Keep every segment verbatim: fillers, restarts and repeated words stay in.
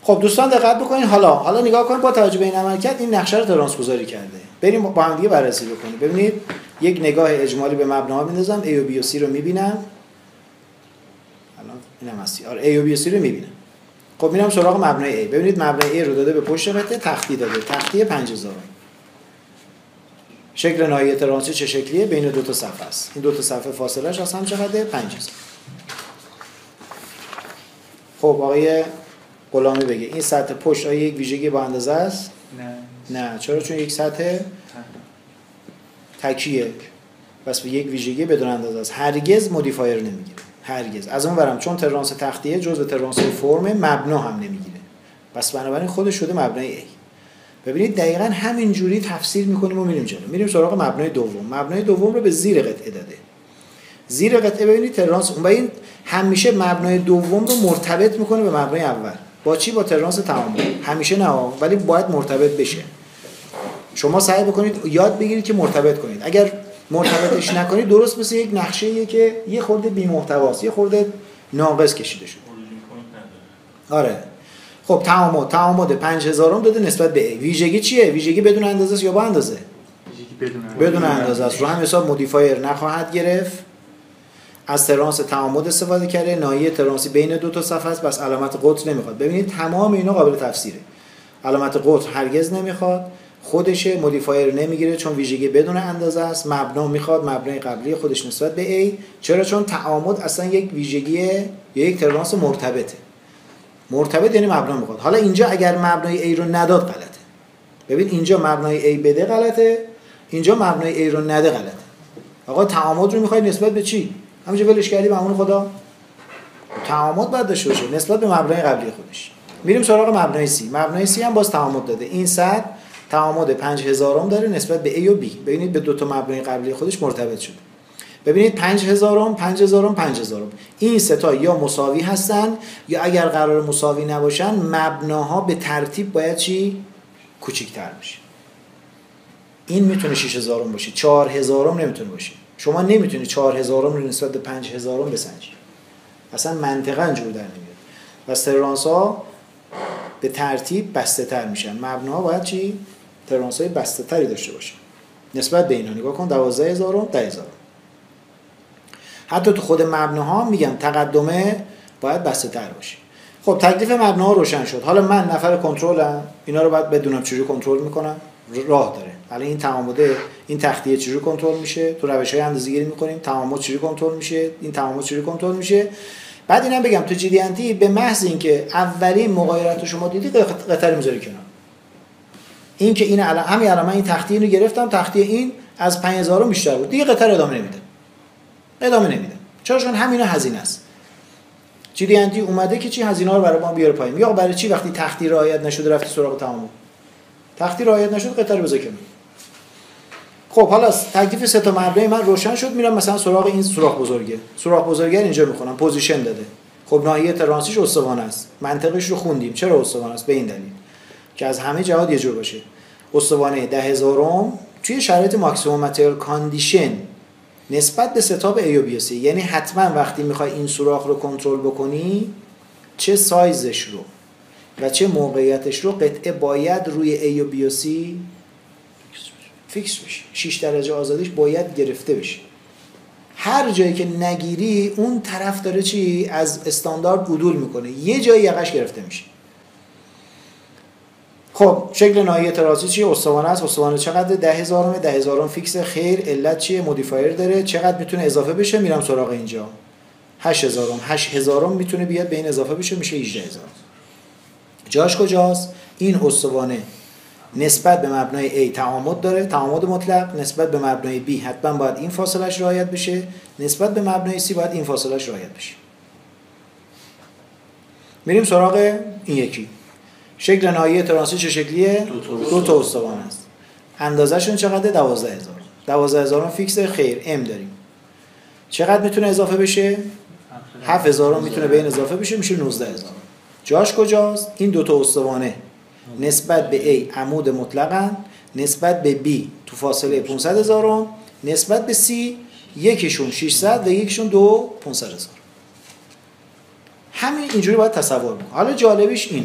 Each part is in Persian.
خب دوستان دقت بکنین. حالا حالا نگاه کنید با توجه به این عملکرد این نقشه رو ترانس گذاری کرده. بریم با هم دیگه بررسی بکنیم. ببینید یک نگاه اجمالی به مبناها میندازم. A و B و C رو میبینم. الان اینم هستی. آره A و B و C رو میبینم. خب میرم سراغ مبنای A. ببینید مبنای A رو داده به پشت قطعه تختی داده. تختی پنج هزار. شکل ناحیه ترانسی چه شکلیه؟ بین دو تا صفحه است. این دو تا صفحه فاصله‌اش از هم چقدره؟ پنج هزار. خب آقای غلامی بگه این سطح پشت آیا یک ویژگی با اندازه است؟ نه. نه. چرا؟ چون یک سطح تکیه. بس به یک ویژگی بدون اندازه است. هرگز مودیفایر نمیگیره. هرگز. از اون ورم چون ترانس تختیه جزء ترانس فرم مبنا هم نمیگیره. بس بنابراین خودش شده مبنای A. ببینید دقیقاً همین جوری تفسیر می‌کنیم و میریم جلو. میریم سراغ مبنای دوم. مبنای دوم رو به زیر قطعه داده. زیر قطعه ببینید ترانس اون این همیشه مبنای دوم رو مرتبط می‌کنه به مبنای اول. با چی؟ با ترانس تعامل. همیشه نه ولی باید مرتبط بشه. شما سعی بکنید یاد بگیرید که مرتبط کنید. اگر مرتبطش نکنید درست مثل یک نقشه‌ایه که یه خورده بی‌محتواست، یه خورده ناقص کشیده شده. آره. خب تعامد تعامد پنج هزار داده نسبت به A. ویژگی چیه؟ ویژگی بدون اندازه است یا با اندازه؟ ویژگی بدون اندازه. بدون اندازه است. رو هم حساب مودیفایر نخواهد گرفت. از ترانس تعامد استفاده کرده. ناحیه ترانسی بین دو تا صفحه است. بس علامت قطر نمیخواد. ببینید تمام اینا قابل تفسیره. علامت قطر هرگز نمیخواد. خودشه مودیفایر نمیگیره چون ویژگی بدون اندازه است. مبنا میخواد مبنای قبلی خودش نسبت به A. چرا؟ چون تعامد اصلا یک ویژگی یا یک ترانس مرتبطه. مرتبط یعنی مبنا میخواد. حالا اینجا اگر مبنای A رو نداد غلطه. ببین اینجا مبنای A بده غلطه، اینجا مبنای A رو نده غلطه. آقا تعامد رو میخوای نسبت به چی؟ همینجا ولش کردی به امون خدا. تعامد باید داشته باشه نسبت به مبنای قبلی خودش. میریم سراغ مبنای C. مبنای C هم باز تعامد داده. این صد تعامد پنج هزار داره نسبت به A و B. ببینید به دو تا مبنای قبلی خودش مرتبط شده. ببینید پنج هزار پنج هزار پنج هزار این سه تا یا مساوی هستن یا اگر قرار مساوی نباشن مبناها به ترتیب باید چی؟ کوچیک‌تر بشه. این میتونه شش هزار باشه، چهار هزار نمیتونه باشه. شما نمیتونید چهار هزار رو نسبت به پنج هزار بسنجید. اصلا منطقاً جور در نمیاد. و ترانس‌ها به ترتیب بسته‌تر میشن. مبناها باید چی؟ ترانس‌های بسته‌تری داشته باشه. نسبت به اینا نگاه کن دوازده هزار ده هزار. حتی تو خود مبناها میگم تقدمه باید بسته‌تر باشه. خب تکلیف مبناها روشن شد. حالا من نفر کنترلم، اینا رو باید بدونم چجوری کنترل میکنم. راه داره. حالا این تعامده این تختیه چجوری کنترل میشه؟ تو روش‌های اندازه‌گیری میکنیم. تعامد چجوری کنترل میشه؟ این تعامد چجوری کنترل میشه؟ بعد اینم بگم تو جی دی ان تی به محض اینکه اولین مغایرت شما دیدی قطر میذاری کنار. این که این الان همین الان من این تختیه رو گرفتم، تختیه این از پنج هزار بیشتر بود. دیگه قطر ادامه نمیده. ادامه نمیده. چرا؟ چون همینا هزینه است. جی دی ان تی اومده که چی هزینه‌ها رو برای ما بیاره پایین. یا برای چی وقتی تختی رعایت نشده رفتی سراغ تعامل. تختی رعایت نشد قطر بذار کنار. خب حالا تکلیف سه تا مبنای من روشن شد. میرم مثلا سراغ این سوراخ بزرگه. سوراخ بزرگه اینجا میخونم پوزیشن داده. خب ناحیه ترانسیش استوانه است. منطقش رو خوندیم. چرا استوانه است؟ به این دلیل که از همه جهات یه جور باشه. استوانه ده هزار توی شرایط ماکسیمم ماتریال کاندیشن نسبت به ستاب A و B و C، یعنی حتما وقتی میخوای این سوراخ رو کنترل بکنی چه سایزش رو و چه موقعیتش رو قطعه باید روی A و B و C فیکس بشه. شش درجه آزادیش باید گرفته بشه. هر جایی که نگیری اون طرف داره چی از استاندارد عدول میکنه، یه جایی یقش گرفته میشه. خب شکل ناحیه ترانسی چیه؟ استوانه است. استوانه چقدر؟ ده هزار ده هزار فیکس. خیر علت چیه؟ مودیفایر داره. چقدر میتونه اضافه بشه؟ میرم سراغ اینجا هشت هزار هشت هزار میتونه بیاد به این اضافه بشه، میشه هجده هزار. جاش کجاست؟ این استوانه نسبت به مبنای A تعامد داره، تعامد مطلق. نسبت به مبنای B حتما باید این فاصلهش رعایت بشه، نسبت به مبنای C باید این فاصلهش رعایت بشه. میریم سراغ این یکی. شکل ناحیه ترانسی چه شکلیه؟ دو تا استوانه است. اندازه‌شون چقدره؟ دوازده هزار. دوازده هزار فیکس. خیر ام داریم. چقدر میتونه اضافه بشه؟ هفت هزار میتونه به این اضافه بشه، میشه نوزده هزار. جاش کجاست؟ این دو تا استوانه نسبت به A عمود مطلقاً، نسبت به B تو فاصله پانصد هزار، نسبت به C یکیشون ششصد و یکیشون دو پانصد هزار. همین اینجوری باید تصور کنید. حالا جالبیش اینه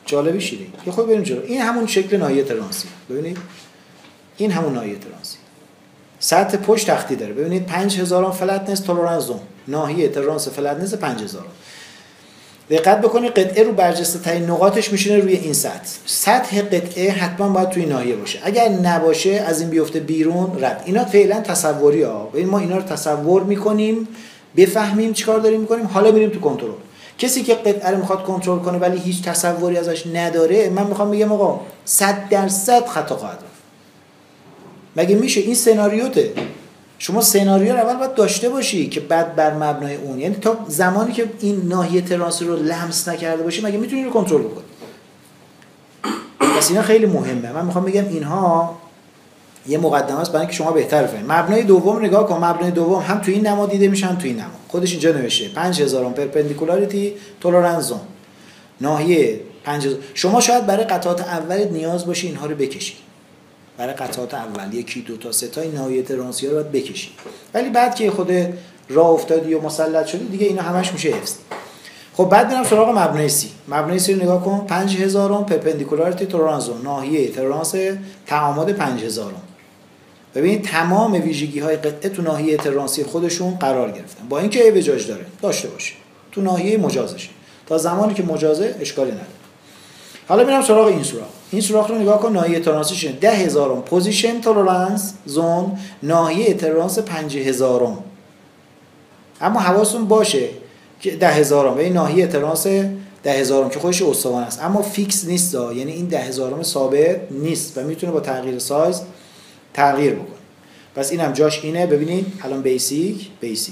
جالبی شیره. یه خود بریم جلو. این همون شکل ناحیه ترانسی. ببینید این همون ناحیه ترانسی. سطح پشت تختی داره. ببینید پنج هزار فلتنس تولرانس زون. ناحیه ترانس فلتنس پنج هزار. دقت بکنید قطعه رو برجسته ترین نقاطش میشینه روی این سطح. سطح قطعه حتما باید توی ناحیه باشه. اگر نباشه از این بیفته بیرون رد. اینا فعلا تصوری ها. ببین ما اینا رو تصور میکنیم، بفهمیم چیکار داریم میکنیم، حالا میریم تو کنترل. کسی که قطعه رو میخواد کنترل کنه ولی هیچ تصوری ازش نداره، من میخوام بگم آقا صد درصد خطا خواهد رفت. مگه میشه؟ این سناریوته. شما سناریو رو اول باید داشته باشی که بعد بر مبنای اون، یعنی تا زمانی که این ناحیه ترانسی رو لمس نکرده باشی مگه میتونی رو کنترل بکنی؟ پس اینا خیلی مهمه. من میخوام بگم اینها یه مقدمه است برای اینکه شما بهتر بفهمید. مبنای دوم نگاه کن. مبنای دوم هم تو این نما دیده میشه هم تو این نما. خودش اینجا نوشته پنج هزار پرپندیکولاریتی تولرانس زون. ناحیه پنج هزار. شما شاید برای قطعات اول نیاز باشه اینها رو بکشید. برای قطعات اول یکی دو تا سه تا این ناحیه ترانسی رو باید بکشید. ولی بعد که خود راه افتادی و مسلط شدی دیگه اینا همش میشه حفظ. خب بعد بریم سراغ مبنای سی. مبنای سی رو نگاه کن. پنج هزار پرپندیکولاریتی تولرانس زون. ناحیه ترانس تعامد پنج هزار. ببینید تمام ویژگی های قطعه تو ناحیه ترانسی خودشون قرار گرفتن. با اینکه ایوجاج داره داشته باشه. تو ناحیه مجازشه. تا زمانی که مجازه اشکالی نداره. حالا میرم سراغ این سوراخ. این سوراخ رو نگاه کن. ناحیه ترانسیشن ده هزار پوزیشن تولرانس زون. ناحیه ترانس پنج هزار. اما حواستون باشه که ده هزار و این ناحیه ترانس ده هزار که خودش استوانه است اما فیکس نیست. یعنی این ده هزار ثابت نیست و میتونه با تغییر سایز تغییر بکنه. پس اینم جاش اینه. ببینید الان بیسیک بیسیک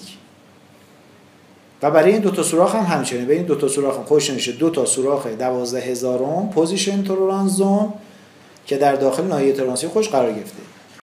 و برای این دو تا سوراخ هم همچنین. ببینید دو تا سوراخ هم خودش نشه دو تا سوراخ دوازده هزار پوزیشن تولرانس زون که در داخل ناحیه ترانسی خودش قرار گرفته.